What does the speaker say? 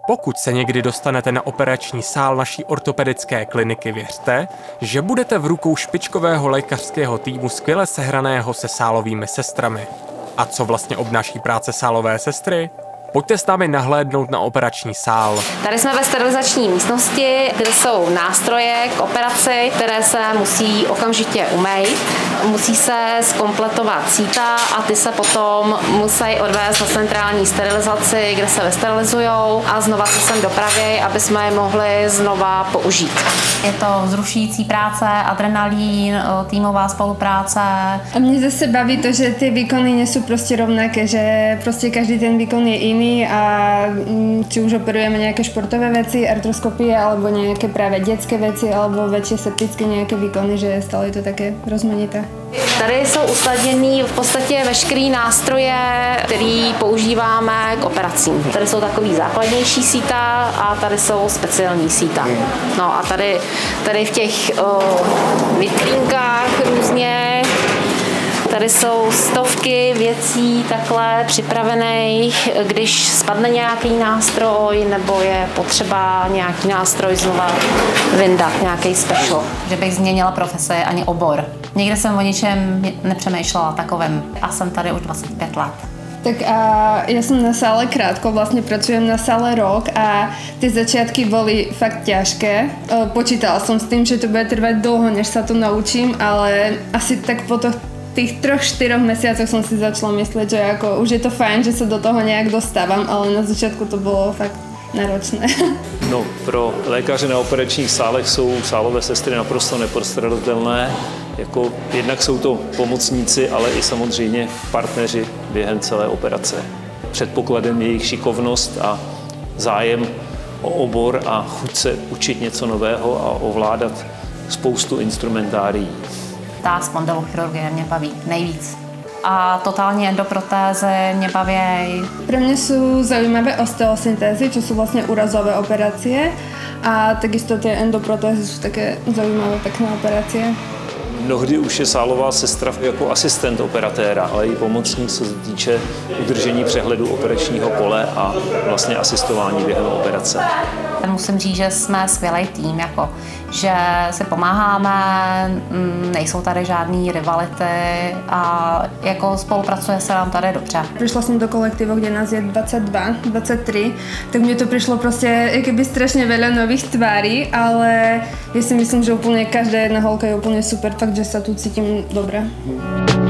Pokud se někdy dostanete na operační sál naší ortopedické kliniky, věřte, že budete v rukou špičkového lékařského týmu skvěle sehraného se sálovými sestrami. A co vlastně obnáší práce sálové sestry? Pojďte s námi nahlédnout na operační sál. Tady jsme ve sterilizační místnosti, kde jsou nástroje k operaci, které se musí okamžitě umýt. Musí se zkompletovat síta a ty se potom musí odvést na centrální sterilizaci, kde se vysterilizujou a znova se sem dopraví, aby jsme je mohli znova použít. Je to vzrušující práce, adrenalín, týmová spolupráce. A mě zase baví to, že ty výkony nejsou prostě rovnaké, že prostě každý ten výkon je jiný a či už operujeme nějaké športové věci, artroskopie alebo nějaké právě dětské věci alebo větší septické nějaké výkony, že stále je to také rozmanité. Tady jsou usladněny v podstatě veškeré nástroje, které používáme k operacím. Tady jsou takový základnější síta a tady jsou speciální síta. No a tady v těch vitrínkách různě tady jsou stovky věcí takhle připravených, když spadne nějaký nástroj nebo je potřeba nějaký nástroj znova vyndat, nějaký special. Že bych změnila profesi ani obor. Nikdy jsem o ničem nepřemýšlela takovém a jsem tady už 25 let. Tak a ja som na sále krátko, vlastne pracujem na sále rok a tie začiatky boli fakt ťažké. Počítala som s tým, že to bude trvať dlho, než sa to naučím, ale asi tak po tých 3-4 mesiacoch som si začala myslieť, že ako, už je to fajn, že sa do toho nejak dostávam, ale na začiatku to bolo fakt náročné. No, pro lékaře na operačních sálech jsou sálové sestry naprosto nepostradatelné. Jednak jsou to pomocníci, ale i samozřejmě partneři během celé operace. Předpokladem je jejich šikovnost a zájem o obor a chuť se učit něco nového a ovládat spoustu instrumentárií. Ta spondylochirurgie mě baví nejvíc. A totální endoprotézy mě baví. Pre mňa sú zaujímavé osteosyntézy, čo sú vlastne úrazové operácie a takisto tie endoprotézy sú také zaujímavé, pekné operácie. Mnohdy už je sálová sestra jako asistent operatéra, ale i pomocník, co se týče udržení přehledu operačního pole a vlastně asistování během operace. Musím říct, že jsme skvělý tým, že si pomáháme, nejsou tady žádný rivality a spolupracuje se nám tady dobře. Prišla som do kolektívu, kde nás je 22, 23, tak mne to prišlo proste keby strašne veľa nových tvári, ale ja si myslím, že úplne každá jedna holka je úplne super, fakt, že sa tu cítim dobre.